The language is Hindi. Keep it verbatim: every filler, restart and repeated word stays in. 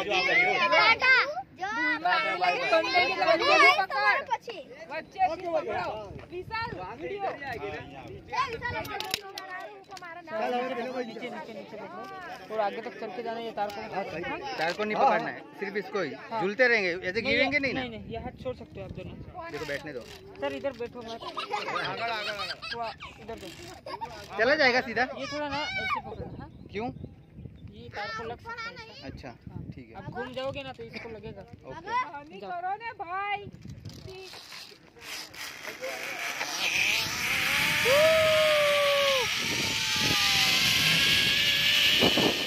नीचे नीचे नीचे देखो और आगे तक चल के जाना। ये तार को तार को नहीं पकड़ना है, सिर्फ इसको ही झूलते रहेंगे, ऐसे गिरेंगे नहीं ना। नहीं नहीं, ये हाथ छोड़ सकते हो आप दोनों। देखो बैठने दो सर, इधर बैठो मत, इधर दो, चला जाएगा सीधा। ये थोड़ा ना ऐसे पकड़ना। क्यों? ये तार को लग सकता है। अच्छा ठीक है। आप घूम जाओगे ना तो इसको लगेगा। ओके करो ना भाई। Woo!